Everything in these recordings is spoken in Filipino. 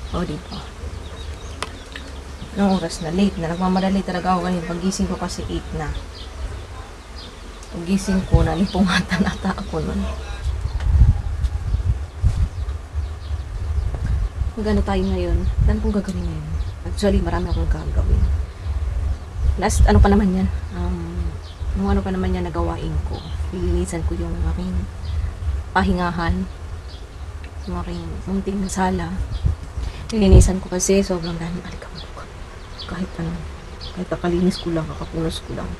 O, diba? Anong oras na? Late na. Nagmamadali talaga ako kanina. Pagising ko kasi 8 na. Pagising ko, nalipungatan ata ako nun. Magano tayo ngayon? Ano pong gagawin ngayon? Actually, marami akong gagawin. Last, ano pa naman yan? Nung ano pa naman yan nagawain ko. Lilinisan ko yung aking pahingahan. Yung aking munting na sala. Lilinisan ko kasi sobrang daming alikabok. Kahit ano. Kahit kakalinis ko lang, kakapunos ko lang.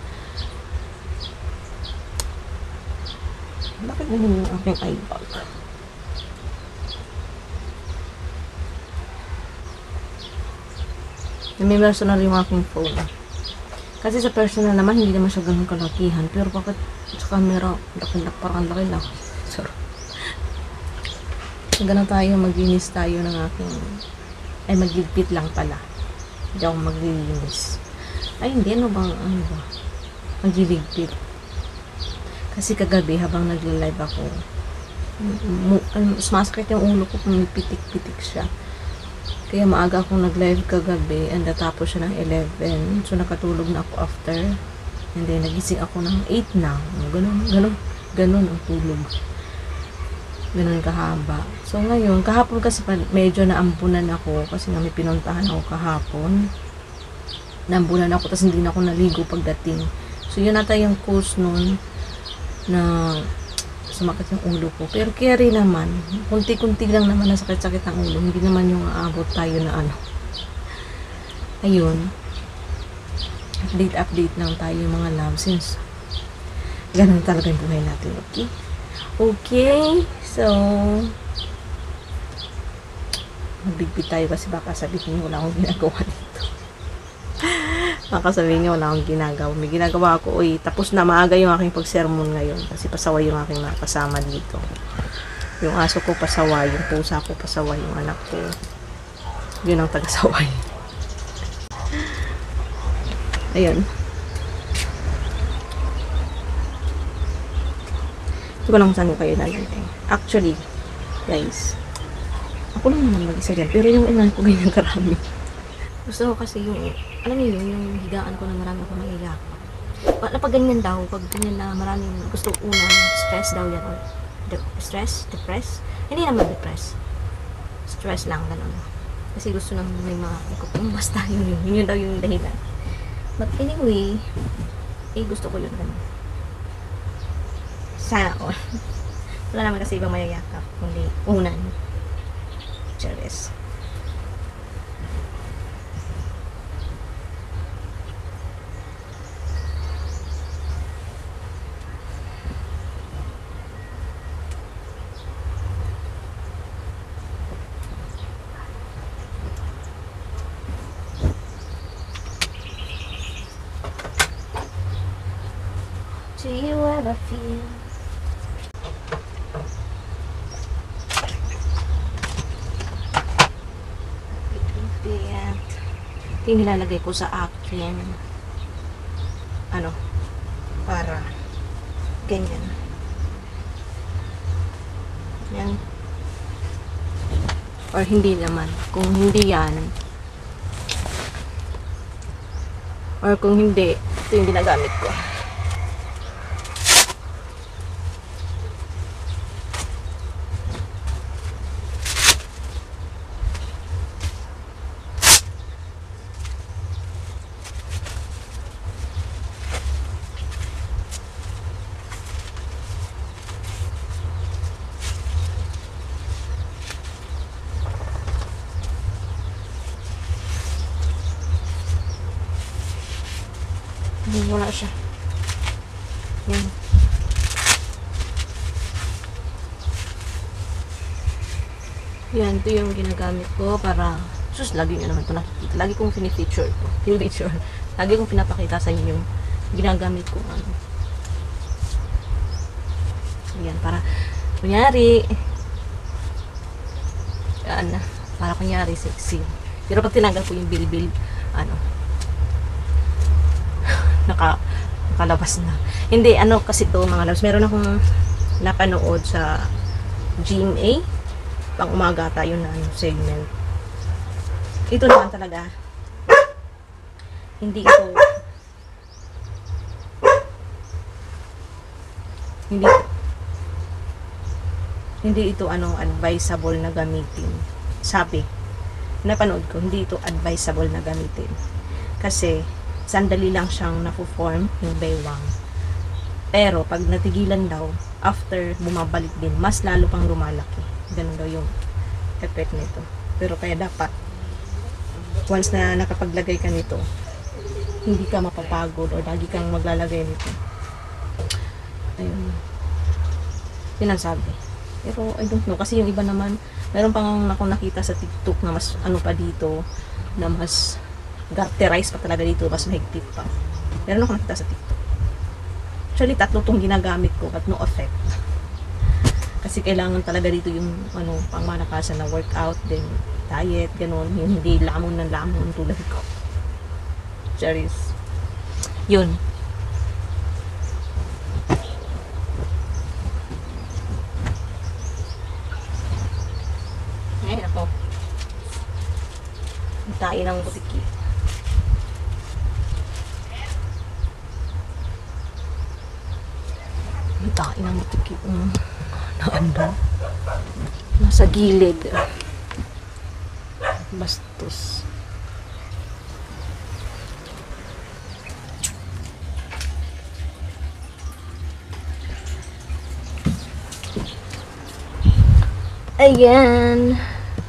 Bakit ganun yung aking eye bag? May personal yung aking phone. Kasi sa personal naman, hindi naman siya ganun kalakihan. Pero bakit sa camera, parang laki lang. Sorry. Ganun tayo, maglinis tayo ng aking... Ay, magligpit lang pala. Hindi ako maglilinis. Ay, hindi. Ano ba? Magliligpit. Kasi kagabi, habang nagla-live ako, sumasakit yung ulo ko kung pitik-pitik siya. Kaya maaga akong nag-live kagabi and natapos siya ng 11. So, nakatulog na ako after. And then, nagising ako ng 8 na. Ganun ang tulog. Ganun kahaba. So, ngayon, kahapon kasi medyo naampunan ako kasi nga may pinuntahan ako kahapon. Naampunan ako tapos hindi na ako naligo pagdating. So, yun nata yung cause nun na sumakit yung ulo ko. Pero carry naman. Kunti-kunti lang naman na sakit-sakit ang ulo. Hindi naman yung aabot tayo na ano. Ayun. Update lang tayo mga love. Since ganun talaga yung buhay natin. Okay? Okay. So, magbigpit tayo kasi baka sabihin wala akong ginagawa dito. Baka sabihin niyo wala akong ginagawa. May ginagawa ako, tapos na maaga yung aking pagsermon ngayon. Kasi pasaway yung aking mga kasama dito. Yung aso ko pasaway, yung pusa ko pasaway, yung anak ko. Yun ang tagasaway. Ayun. Hindi ko lang saan kayo nalalagay. Actually, guys, ako lang naman mag-isa dyan. Pero yung inan ko ganyan karami. Gusto ko kasi yung, alam niyo yun, yung higaan ko na marami ako maiyak. Napag ganyan daw, pag ganyan na maraming gusto unang stress daw yan. Or depress. Hindi naman depress. Stress lang, gano'n. Kasi gusto nang may mga ikot. Basta yun daw yung dahilan. But anyway, gusto ko yun gano'n. Sana all. Wala naman kasi ibang mayayakap. Kundi unan. Charis. Do you ever feel ito yung nilalagay ko sa akin para ganyan yan or hindi naman kung hindi yan or kung hindi ito yung ginagamit ko. Wala siya. Yan. Yan, ito yung ginagamit ko para lagi nyo naman ito nakikita. Lagi kong fini-feature ito. Fini-feature. Lagi kong pinapakita sa inyo yung ginagamit ko. Yan, para kunyari para kunyari sexy. Pero pag tinanggal ko yung bilbil, nakalabas na. Hindi, kasi to mga loves. Meron akong napanood sa GMA. Pang umaga tayo na segment. Ito naman talaga, hindi ito, hindi hindi ito advisable na gamitin. Sabi, napanood ko, hindi ito advisable na gamitin. Kasi, sandali lang siyang napo-form yung baywang. Pero, pag natigilan daw, after bumabalik din, mas lalo pang lumalaki. Ganun daw yung effect nito. Pero kaya dapat, once na nakapaglagay ka nito, hindi ka mapapagod o lagi kang maglalagay nito. Ayun. Yun ang sabi. Pero I don't know, kasi yung iba naman, meron pang ako nakita sa TikTok na mas pa dito, na mas garterize pa talaga dito, mas mahigpit pa. Meron ako nakita sa TikTok. Actually, 3 tong ginagamit ko at no effect. Kasi kailangan talaga dito yung pangmalakasan na workout, then diet, ganun. Yung hindi lamon ng lamon tulad ko. Charis. Yun. Ngayon ako. Tayo ng butiki. Tayo ng butiki. Naanda. Nasa gilid. Bastos. Ayan.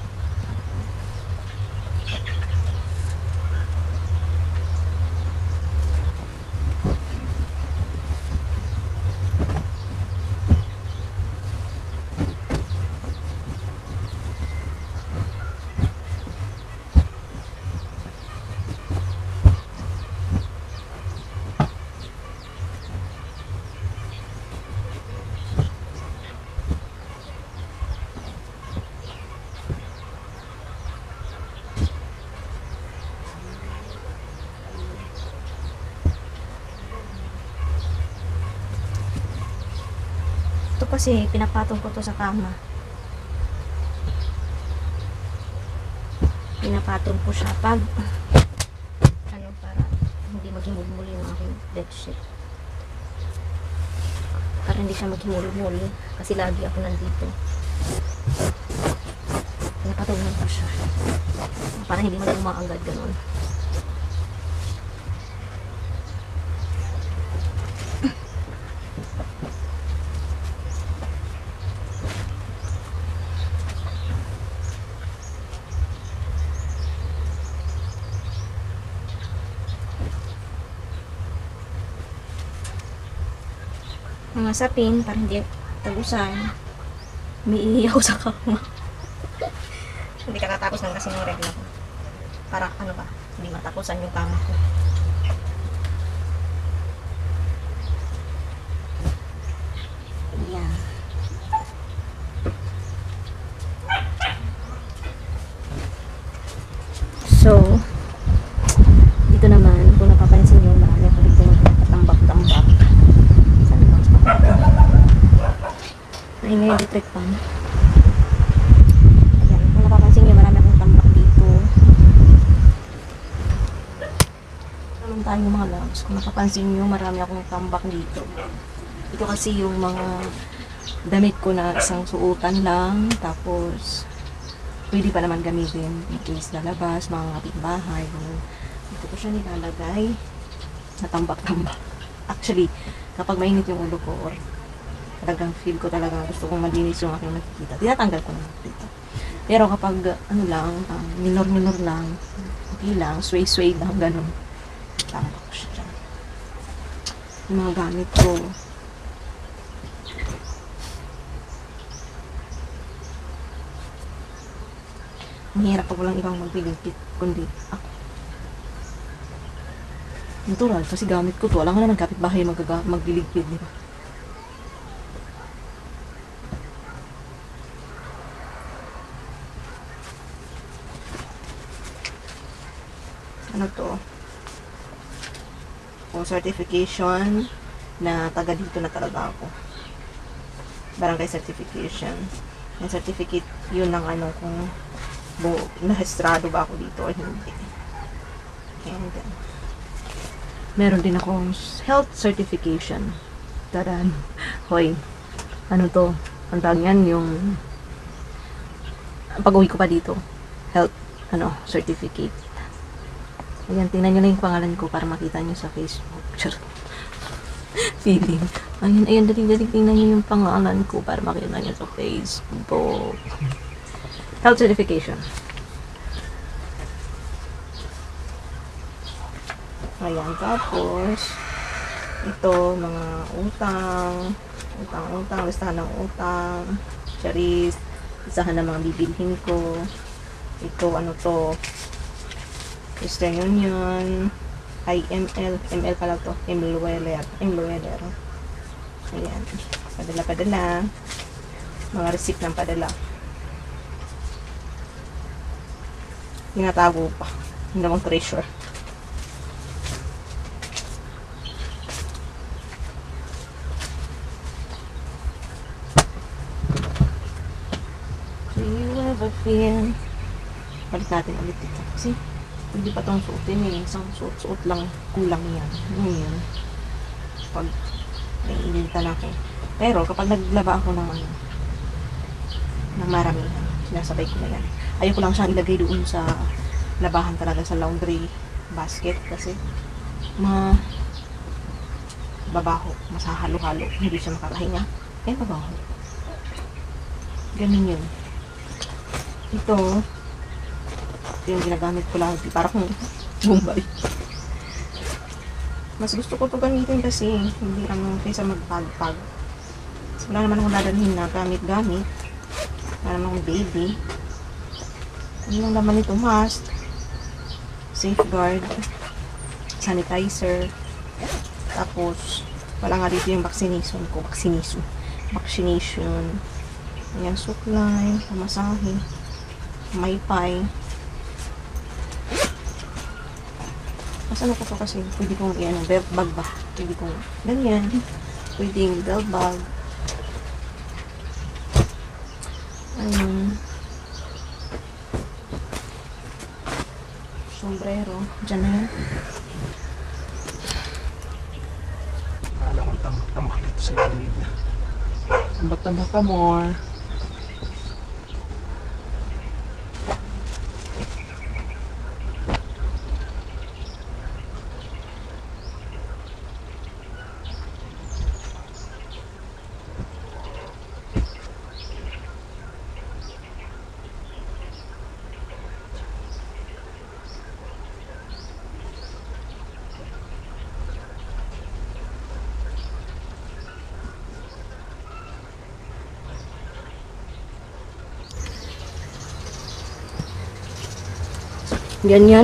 Ito kasi, pinapatong ko to sa kama. Pinapatong ko siya pag para hindi maghimul-mul yung aking bedsheet. Para hindi siya maghimul-mul kasi lagi ako nandito. Pinapatong ko siya para hindi maluma agad, ganun. Mga sapin para hindi tagusan. Umiihi ako sa kama. Hindi kakatapos ng kasi ng regla ko. Para hindi matapusan yung kama ko. Yan. So, dito naman, kung napapansin nyo, marami ako dito tambak-tambak. Ayun yung electric fan. Ayan, kung napapansin nyo, marami akong tambak dito. Naman tayo mga loves. Kung napapansin nyo, marami akong tambak dito. Ito kasi yung mga damit ko na isang suotan lang. Tapos, pwede pa naman gamitin in case lalabas, mga kapitbahay. Dito ko siya nilalagay. Natambak-tambak. Actually, kapag mainit yung ulo ko or talagang feel ko talaga gusto kong malinis yung aking nakikita, tinatanggal ko na dito. Pero kapag minor-minor lang, okay lang, sway-sway lang, ganun. Tambak ko siya dyan. Yung mga gamit ko. Ang hirap pag walang ibang magbiligpit, kundi ako. Natural, kasi gamit ko to. Alam nga naman, kapitbahay magliligpit, di ba? Ano to? O certification na taga dito na talaga ako. Barangay certification. Yung certificate, yun ang kung nahestrado ba ako dito o hindi. And meron din akong health certification. Taran. Hoy, ano to? Ang tawag yan, yung pag-uwi ko pa dito. Health, certificate. Ayan, tingnan nyo lang yung pangalan ko para makita nyo sa Facebook. Feeling. Ayan, dali, tingnan nyo yung pangalan ko para makita nyo sa Facebook. Health certification. Ayan, tapos ito, mga utang, listahan ng utang, charis, listahan ng mga bibilhin ko. Ito, ano to, Western Union, ML pala to, Emlueler. Ayan, padala, mga receipt ng padala. Tinatago pa, hindi namang treasure. Do you ever feel? Balik natin ulit ito. Kasi, hindi pa itong suotin eh. Isang suot lang. Kulang yan. Ngayon, pag naiinitan ako. Pero, kapag naglaba ako ng maramihan, sinasabay ko na yan. Ayoko lang siyang ilagay doon sa labahan talaga sa laundry basket kasi babaho. Masahalo-halo. Hindi siya makakahinga. Babaho. Ganun yun. Ito yung ginagamit ko lagi para kung Bombay. Mas gusto ko to gamitin kasi hindi kaysa magpagpag. Wala naman akong dadalhin na gamit-gamit. Wala naman akong baby. Ano lang naman ito? Mask, safeguard, sanitizer, tapos wala nga dito yung vaccination ko. Vaccination. Ayan, supply, pamasahe, maypay. Mas ano ko to kasi pwede kong belt bag ba? Pwede kong ganyan. Pwedeng belt bag. Sombrero. Diyan na yan. Alam ko tambak dito sa gilid. Tambak ka more. Ganyan.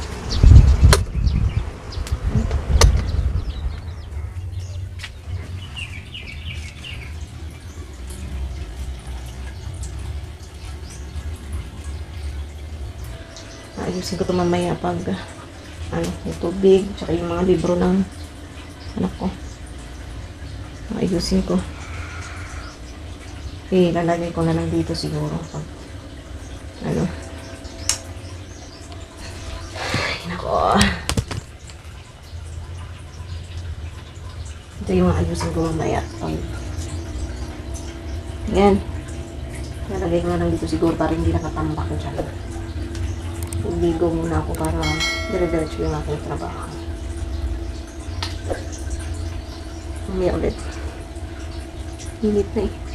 Ayusin ko ito mamaya pag yung tubig, tsaka yung mga libro ng anak ko. Ayusin ko. Lalagay ko na lang dito siguro pag nako. Ito yung ayusin ko mamaya. Yan. Nalagay ko na lang dito siguro para hindi nakatambak dyan. Uligo muna ako para dire-diretso yung aking trabaho. Mamaya ulit. Init na eh.